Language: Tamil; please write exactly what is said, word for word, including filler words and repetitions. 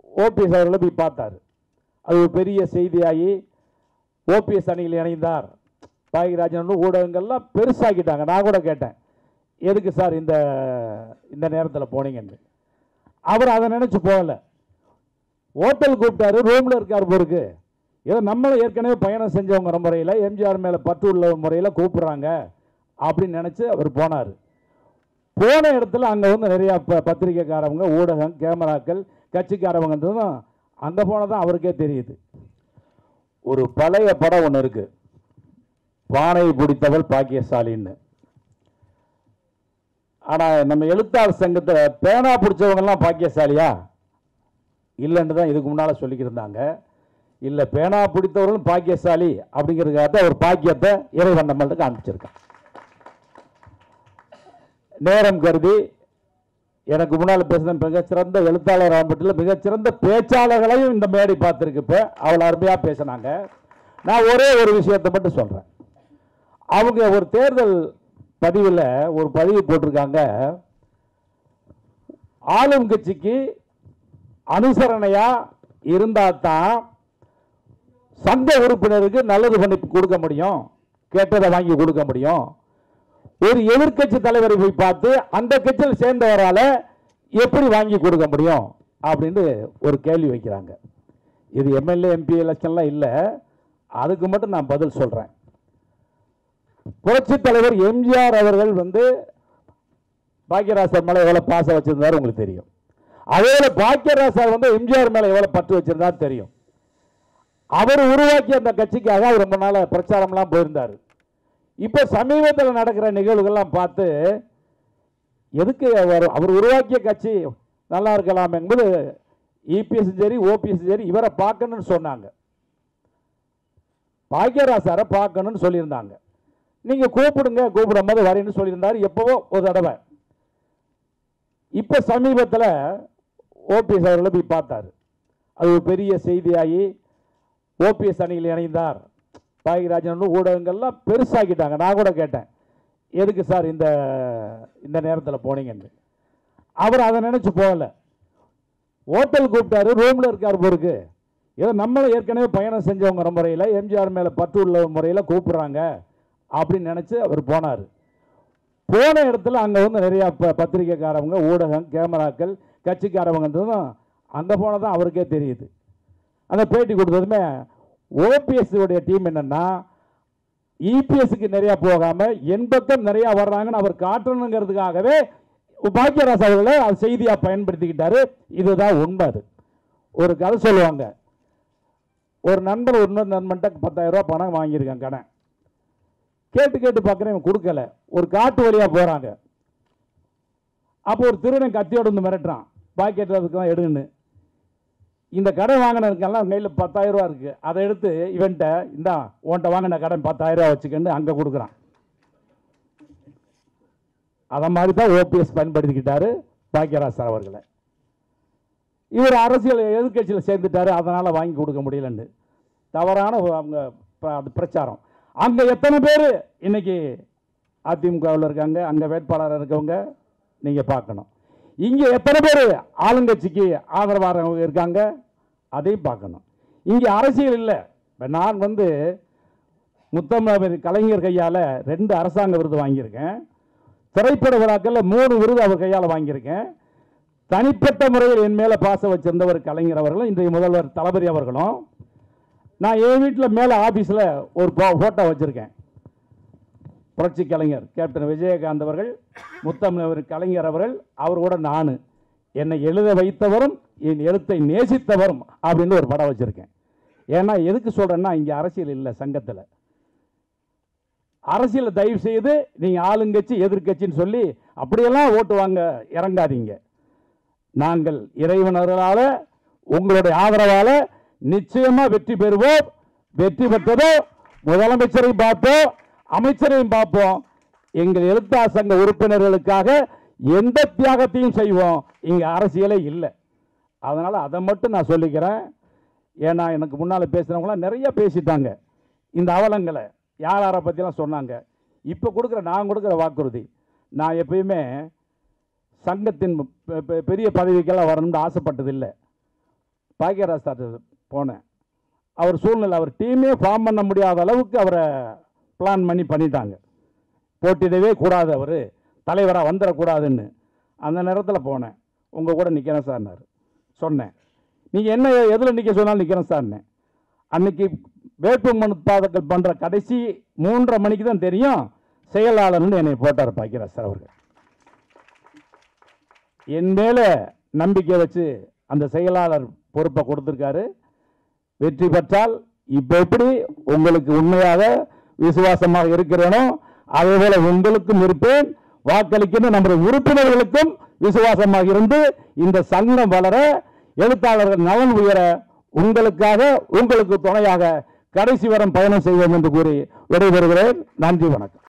ஓபிஎஸ் அவர்களை போய் பார்த்தார். அது ஒரு பெரிய செய்தியாகி ஓபிஎஸ் அணியில் இணைந்தார். பாக்கியராஜன் ஊடகங்கள்லாம் பெருசாக்கிட்டாங்க. நான் கூட கேட்டேன், எதுக்கு சார் இந்த இந்த நேரத்தில் போனீங்கன்னு. அவர் அதை நினச்சி போகலை. ஹோட்டல் கூப்பிட்டாரு, ரூமில் இருக்கார் பொருக்கு. ஏதோ நம்மளும் ஏற்கனவே பயணம் செஞ்சவங்க முறையில் எம்ஜிஆர் மேலே பற்று உள்ள முறையில் கூப்பிட்றாங்க அப்படின்னு நினச்சி அவர் போனார். போன இடத்துல அங்கே வந்து நிறையா ப பத்திரிக்கைக்காரவங்க, ஊடகம், கேமராக்கள், கட்சிக்காரவங்கன்றதும் அங்கே போனதான் அவருக்கே தெரியுது. ஒரு பழைய படம் ஒன்று இருக்கு, பானை பிடித்தவள் பாக்கியசாலின்னு. ஆனால் நம்ம எழுத்தாளர் சங்கத்தில் பேனா பிடிச்சவங்கெல்லாம் பாக்கியசாலியா இல்லைன்னு தான் இதுக்கு முன்னால் சொல்லிக்கிருந்தாங்க. இல்லை, பேனா பிடித்தவர்களும் பாக்கியசாலி அப்படிங்கிறதுக்காக ஒரு பாக்கியத்தை இறைவன் நம்மள்ட்ட காமிச்சிருக்கான். நேரம் கருதி எனக்கு முன்னால் பேசின மிகச்சிறந்த எழுத்தாளர் ஆம்பட்டில் மிகச்சிறந்த பேச்சாளர்களையும் இந்த மேடை பார்த்துருக்கு. இப்போ அவள் அருமையாக பேசினாங்க. நான் ஒரே ஒரு விஷயத்தை மட்டும் சொல்கிறேன். அவங்க ஒரு தேர்தல் பதிவில் ஒரு பதிவு போட்டிருக்காங்க, ஆளும் கட்சிக்கு அனுசரணையாக இருந்தால் தான் சங்க உறுப்பினருக்கு நல்லது பண்ணி கொடுக்க முடியும், கேட்டதை வாங்கி கொடுக்க முடியும். ஒரு எதிர்கட்சி தலைவரை போய் பார்த்து அந்த கட்சியில் சேர்ந்தவரால் எப்படி வாங்கி கொடுக்க முடியும் அப்படின்னு ஒரு கேள்வி வைக்கிறாங்க. இது எம்எல்ஏ எம்பி எலெக்ஷன்லாம் இல்லை, அதுக்கு மட்டும் நான் பதில் சொல்கிறேன். புரட்சி தலைவர் எம்ஜிஆர் அவர்கள் வந்து பாக்கியராஜர் மேலே எவ்வளோ பாசம் வச்சிருந்தாரு உங்களுக்கு தெரியும். அதே போல பாக்கியராஜர் வந்து எம்ஜிஆர் மேலே எவ்வளோ பற்று வச்சிருந்தாரு தெரியும். அவர் உருவாக்கிய அந்த கட்சிக்காக அவர் ரொம்ப நாள் பிரச்சாரம்லாம் போயிருந்தார். இப்போ சமீபத்தில் நடக்கிற நிகழ்வுகள்லாம் பார்த்து எதுக்கு அவர் அவர் உருவாக்கிய கட்சி நல்லா இருக்கலாம் என்பது இபிஎஸ் சரி ஓபிஎஸ் சரி இவரை பார்க்கணும்னு சொன்னாங்க, பாக்கியராஜரை பார்க்கணும்னு சொல்லியிருந்தாங்க. நீங்கள் கூப்பிடுங்க, கூப்பிடும் போது வரேன்னு சொல்லியிருந்தார் எப்போவோ ஒரு தடவை. இப்போ சமீபத்தில் ஓபிஎஸ் அவர்களை போய் பார்த்தார். அது ஒரு பெரிய செய்தியாகி ஓபிஎஸ் அணியில் இணைந்தார். பாக்கியராஜன் ஊடகங்கள்லாம் பெருசாக்கிட்டாங்க. நான் கூட கேட்டேன், எதுக்கு சார் இந்த இந்த நேரத்தில் போனீங்கன்னு. அவர் அதை நினச்சி போகலை. ஹோட்டல் கூப்பிட்டாரு, ரூமில் இருக்கார் பொருக்கு. ஏதோ நம்மளும் ஏற்கனவே பயணம் செஞ்சவங்க முறையில் எம்ஜிஆர் மேலே பற்று உள்ள முறையில் கூப்பிட்றாங்க அப்படின்னு நினச்சி அவர் போனார். போன இடத்துல அங்கே வந்து நிறையா ப பத்திரிக்கைக்காரவங்க, ஊடகம், கேமராக்கள், கட்சிக்காரவங்கன்றதும் அங்கே போனதான் அவருக்கே தெரியுது. அந்த பேட்டி கொடுத்ததுமே ஓபிஎஸ் உடைய டீம் என்னன்னா இபிஎஸ்க்கு நிறையா போகாமல் என் பக்கம் நிறையா வர்றாங்கன்னு அவர் காட்டணுங்கிறதுக்காகவே பாக்கியராஜ் அவர்களை அது செய்தியாக பயன்படுத்திக்கிட்டாரு. இதுதான் உண்மை. அது ஒரு கதை சொல்லுவாங்க, ஒரு நண்பர் இன்னொரு நண்பன்ட்ட பத்தாயிரம் ரூபா பணம் வாங்கியிருக்கான் கடன். கேட்டு கேட்டு பார்க்குறேன், கொடுக்கல. ஒரு காட்டு வழியாக போகிறாங்க. அப்போ ஒரு திருடன் கத்தியோடு வந்து மிரட்டுறான், பாக்கெட்டுறதுக்கெல்லாம் எடுன்னு. இந்த கடன் வாங்கினதுக்கெல்லாம் கையில் பத்தாயிரம் ரூபா இருக்குது, அதை எடுத்து இவன்ட்ட இந்தா உன்ட்ட வாங்கின கடன் பத்தாயிரம் ரூபா வச்சுக்கன்னு அங்கே கொடுக்குறான். அதை மாதிரி தான் ஓபிஎஸ் பயன்படுத்திக்கிட்டாரு பாக்கியராஜ் சார் அவர்களை. இவர் அரசியல் எதிர்கட்சியில் சேர்ந்துட்டாரு, அதனால் வாங்கி கொடுக்க முடியலன்னு தவறான அவங்க அது பிரச்சாரம். அங்கே எத்தனை பேர் இன்னைக்கு அதிமுகவில் இருக்காங்க, அங்கே வேட்பாளராக இருக்கவங்க நீங்கள் பார்க்கணும். இங்கே எத்தனை பேர் ஆளுங்கட்சிக்கு ஆதரவாக இருக்காங்க அதையும் பார்க்கணும். இங்கே அரசியல் இல்லை. நான் வந்து முத்தமிழ் கலைஞர் கையால் ரெண்டு அரசாங்க விருது வாங்கியிருக்கேன். திரைப்பட விழாக்களில் மூணு விருது அவர் கையால் வாங்கியிருக்கேன். தனிப்பட்ட முறையில் என் மேலே பாசம் வச்சிருந்தவர் கலைஞர் அவர்களும் இன்றைய முதல்வர் தளபதி அவர்களும். நான் என் வீட்டில் மேலே ஆஃபீஸில் ஒரு ஃபோட்டோ வச்சுருக்கேன். புரட்சி கலைஞர் கேப்டன் விஜயகாந்த் அவர்கள், முத்தமிழ் கலைஞர் அவர்கள், அவரோட நான், என்னை எழுத வைத்தவரும் என் எழுத்தை நேசித்தவரும் அப்படின்னு ஒரு படம் வச்சுருக்கேன். ஏன்னா எதுக்கு சொல்கிறேன்னா, இங்கே அரசியல் இல்லை சங்கத்தில். அரசியலை தயவு செய்து நீங்கள் ஆளுங்கட்சி எதிர்கட்சின்னு சொல்லி அப்படியெல்லாம் ஓட்டு வாங்க இறங்காதீங்க. நாங்கள் இறைவனர்களால் உங்களுடைய ஆதரவால் நிச்சயமாக வெற்றி பெறுவோம். வெற்றி பெற்றதோ முதலமைச்சரையும் பார்ப்போம், அமைச்சரையும் பார்ப்போம். எங்கள் எழுத்தாளர் சங்க உறுப்பினர்களுக்காக எந்த தியாகத்தையும் செய்வோம். இங்கே அரசியலே இல்லை. அதனால் அதை மட்டும் நான் சொல்லிக்கிறேன். ஏன்னா எனக்கு முன்னால் பேசுகிறவங்களாம் நிறைய பேசிட்டாங்க இந்த அவலங்களை, யார் யாரை பற்றிலாம் சொன்னாங்க. இப்போ கொடுக்குற நான் கொடுக்குற வாக்குறுதி, நான் எப்பயுமே சங்கத்தின் பெரிய பதவிக்கெல்லாம் வரணும்னு ஆசைப்பட்டதில்லை. பாக்கியராஜ் சார் போனேன். அவர் சூழ்நிலை, அவர் டீமே ஃபார்ம் பண்ண முடியாத அளவுக்கு அவரை பிளான் பண்ணி பண்ணிட்டாங்க. போட்டியிடவே கூடாது, அவர் தலைவராக வந்துடக்கூடாதுன்னு. அந்த நேரத்தில் போனேன். உங்கள் கூட நிற்கிறேன் சார்னார். சொன்னேன், நீங்கள் என்ன எதில் நிற்க சொன்னாலும் நிற்கிறேன் சார்னேன். அன்னைக்கு வேட்புமனு தாக்கல் பண்ணுற கடைசி மூன்றரை மணிக்கு தான் தெரியும் செயலாளர்னு என்னை போட்டார் பாக்கியராஜ் சார் அவர்கள். என் மேலே நம்பிக்கை வச்சு அந்த செயலாளர் பொறுப்பை கொடுத்துருக்காரு. வெற்றி பெற்றால் இப்போ எப்படி உங்களுக்கு உண்மையாக விசுவாசமாக இருக்கிறேனோ அதே போல உங்களுக்கும் இருப்பேன். வாக்களிக்கின்ற நம்முடைய உறுப்பினர்களுக்கும் விசுவாசமாக இருந்து இந்த சங்கம் வளர, எழுத்தாளர்கள் நலன் உயர, உங்களுக்காக உங்களுக்கு துணையாக கடைசி வரம் பயணம் செய்வோம் என்று கூறி விடைபெறுகிறேன். நன்றி, வணக்கம்.